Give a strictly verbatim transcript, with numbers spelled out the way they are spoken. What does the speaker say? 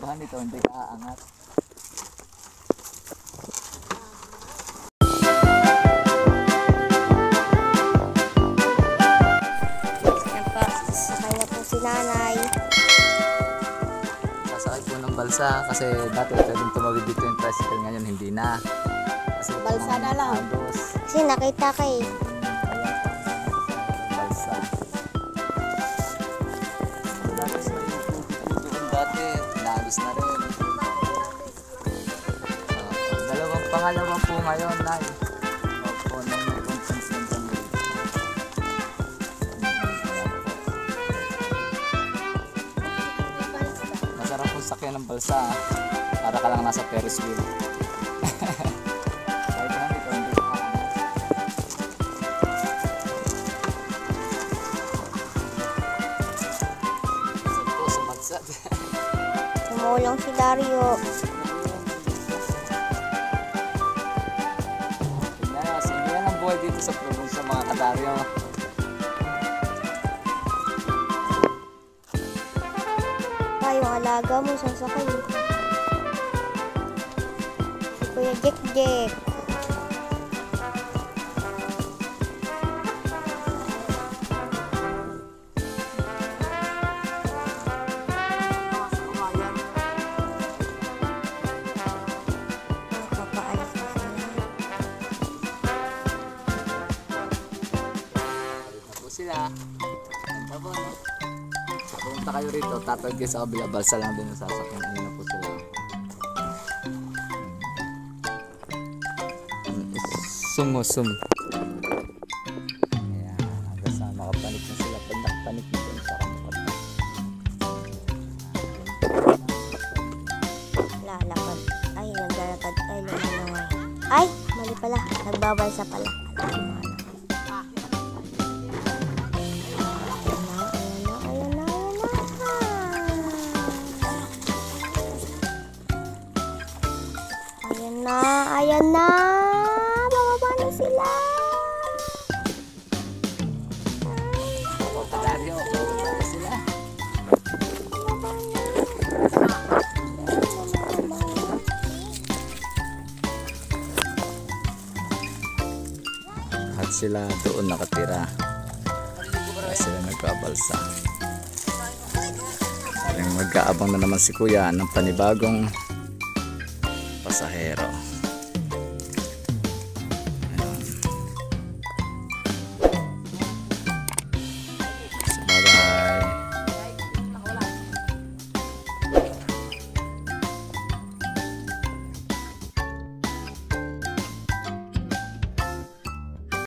Kahit ito hindi ka aangat. Sakay na po si nanay. Sasakay po ng balsa kasi dati pwedeng tumawid dito yung tricycle, ngayon hindi na. Kasi Balsa na lang. agos. Kasi nakita ka eh. Balsa. Tapos may doon dati, nagos na rin. Uh, dalawang pangalawa po ngayon, Nay. Opo, nang may conference lang kami. Masarap po sakyan ng balsa. Para ka lang nasa Ferris wheel. Kahit na dito, hindi ka aangat. Saan po, sumadsad. Tumulong si Dario. Tingnan, hindi yan ang buhay dito sa probinsya, mga kadaryo. Pa, yung alaga mo, sasakay. Si Kuya Jek Jek. Papaalis na sila. Palit na po sila. Ganda po, no? Sa pumunta kayo rito, tatawid kayo sa kabila, balsa lang din ang sasakyan. Ayun na po sila. Sumusum. Ayan, hanggang sa makapanik na sila. Pag nakapanik na sila, saka makapanik. Lalakad. Ay, naglalakad. Ay, lumalaway. Ay, mali pala. Nagbabalsa pala. Ayan na, ayan na, ayan na, ayan na. Ayan na, ayan na. Bababa na sila. Mga kadaryo, pumunta na sila. Bababa na. At sila doon nakatira. Kaya sila nagkabalsa. Saling magkaabang na naman si Kuya ng panibagong pasahero.